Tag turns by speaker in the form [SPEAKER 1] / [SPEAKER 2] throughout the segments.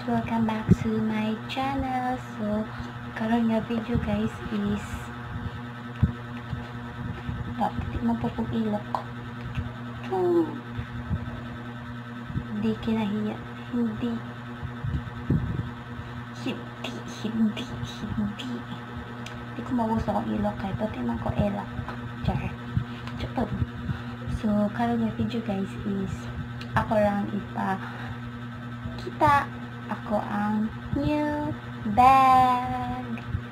[SPEAKER 1] welcome back to my channel. So karon nga video guys is dapat man po kong ilok. Hindi kinahiya, hindi ko magusto kong ilok kay pati man ko elak. Char. So karon nga video guys is ako lang ipakita ako ang new bag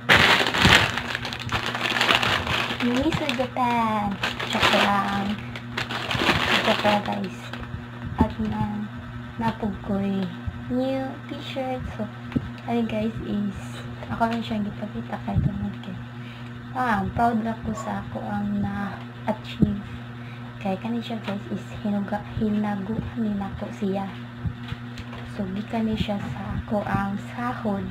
[SPEAKER 1] Miniso Japan. Choco lang guys, at napugkoy new t-shirt. So ayun guys is ako lang siyang ipakita kay tungod kay proud ako sa ako ang na-achieve kay kani siya guys is hinaguan ni nako siya. So gikan ni siya sa ako ang sahod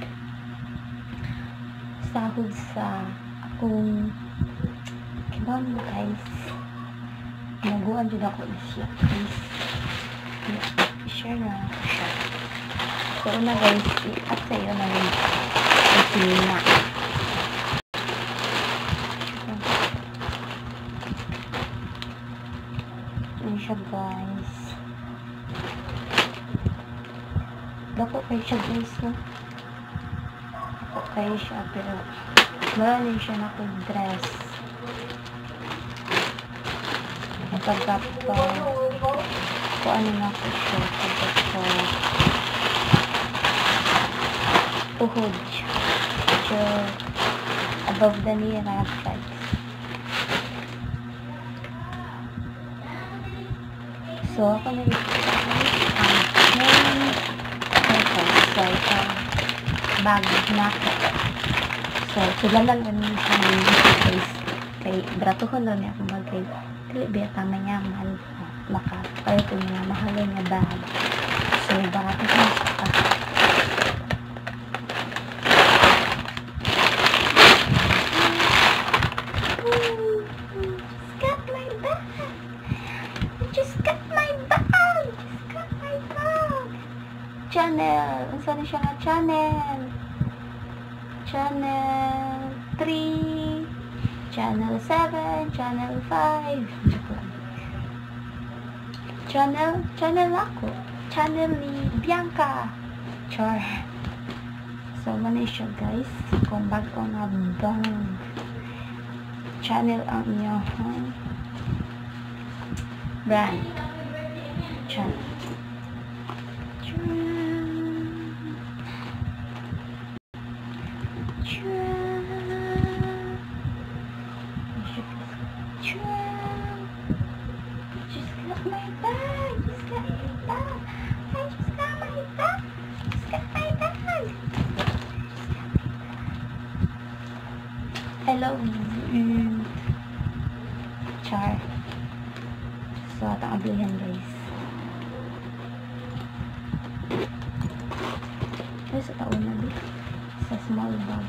[SPEAKER 1] sa akong kibang guys, hinaguan jud ako siya guys. I-share na siya. So una guys, at sa iyo na rin na siya guys. Dako kayo siya guys, no? Dako kayo siya, pero marami siya na kong dress. Pagkat kung ano na ko siya, pagkat tuhod siya above the knee na guys. So ako na bag na ako. So sila lang ganun siya ng guys. Kay bratuhon lang niya akong bagay. Kaya biya tama niya mahal makapalit ko niya mahalin niya bag. So bakit na siya channel. Saan siya nga channel? Channel 3, channel 7, channel 5. Channel ako. Channel ni Bianca. Char. So, muna siya guys. Kung bago nga bang channel ang iyong brand. Channel. Hello. Char. So, atang ablihan guys. Ay, sa taon na din. Sa small bag.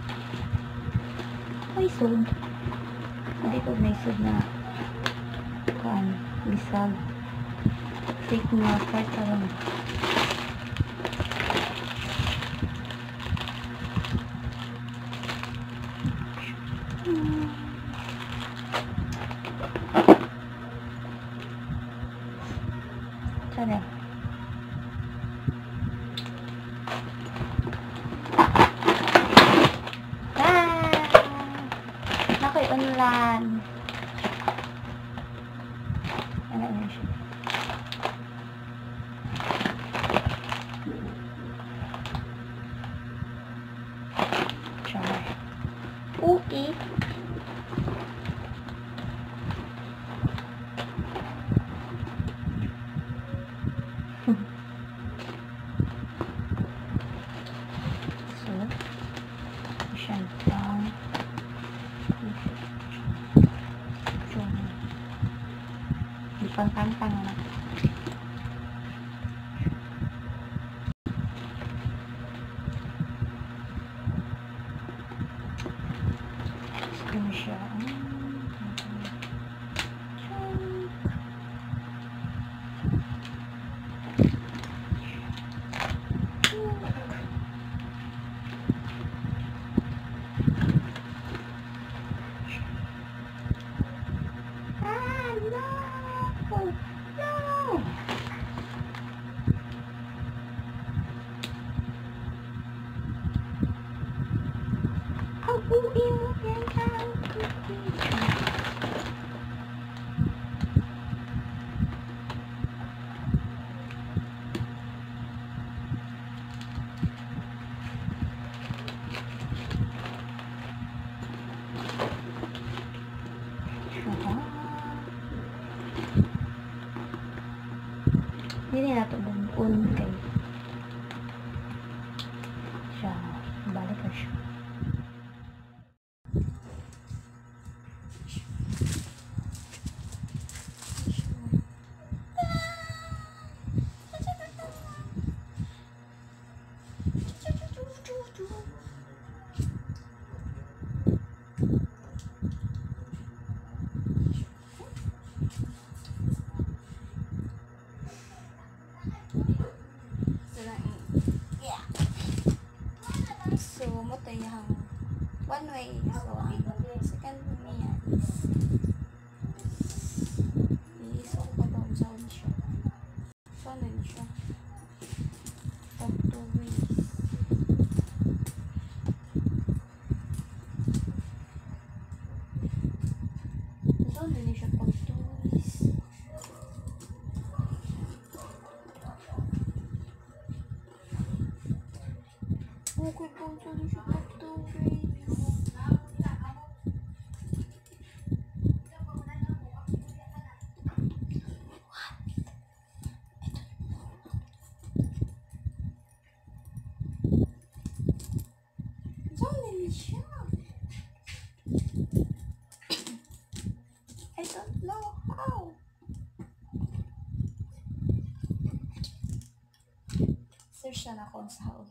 [SPEAKER 1] Ay, sud. Hindi ko may sud na bisag. Take nga part around. Sana. Nakoy online. Ano na siya? Char. Uki. Pangkantang na. Ano siya? Hindi na ito bumbun kay siya. Balik na siya. So, mo tayo yung one way. So, ang second way niya is so, ko ba usawan siya. So, ano yun siya? Pag 2 ways. So, ano yun siya pag 2 ways. Okay po, so ano siya pag 2 ways. I don't know how. Search na ako sa how.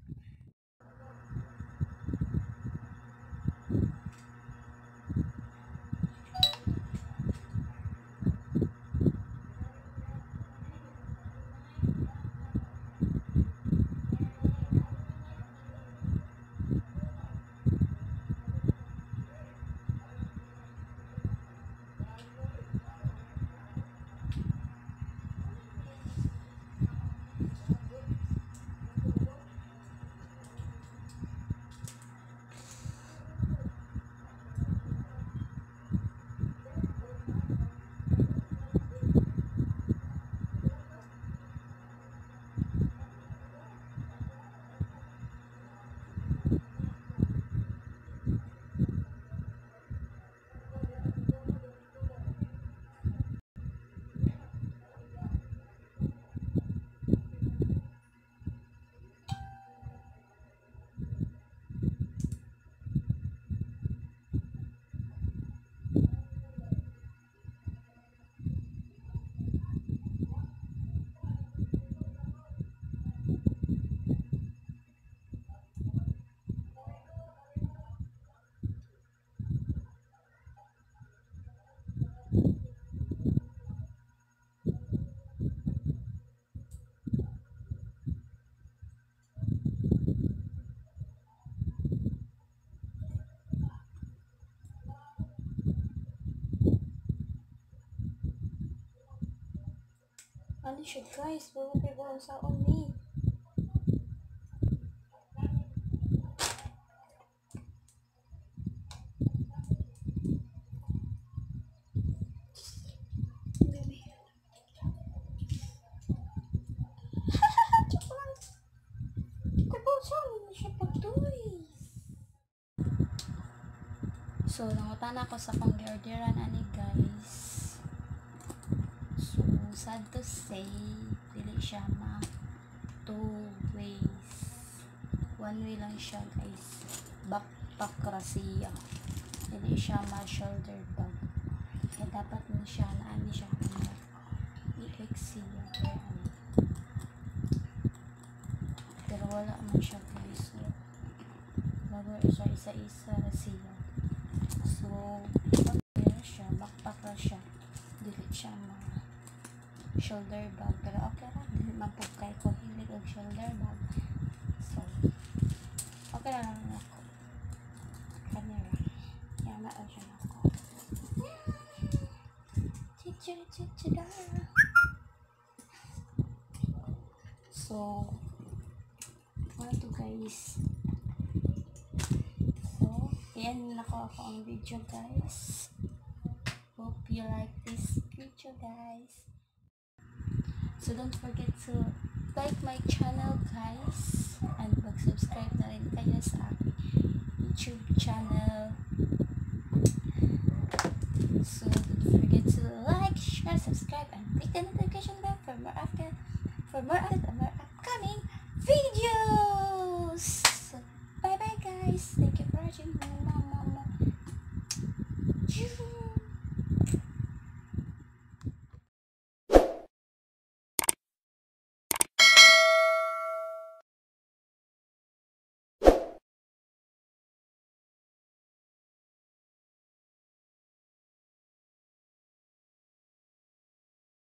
[SPEAKER 1] Ano siya guys? Bawa kayo ba sa uni? So, nangutan ako sa kong orderan ani guys. So, sad to say, dili siya ma 2 ways. 1 way lang siya guys. Backpack ra siya. Dili siya ma shoulder bag. Kaya dapat mo siya na ani siya i-ex siya. Pero wala man siya guys. So, bago siya isa-isa ra siya. So, okay siya, backpack ra siya. Dili siya ma shoulder bag. Pero okay ra, dili man po kay ko hilig og shoulder bag. So, okay lang ako. Camera. Yan na siya ako. Chichira. So, ano to guys? Yan na ako ang video guys. Hope you like this video guys. So don't forget to like my channel guys. And mag-subscribe na rin kayo sa aking YouTube channel. So don't forget to like, share, subscribe, and click the notification bell for more after
[SPEAKER 2] For more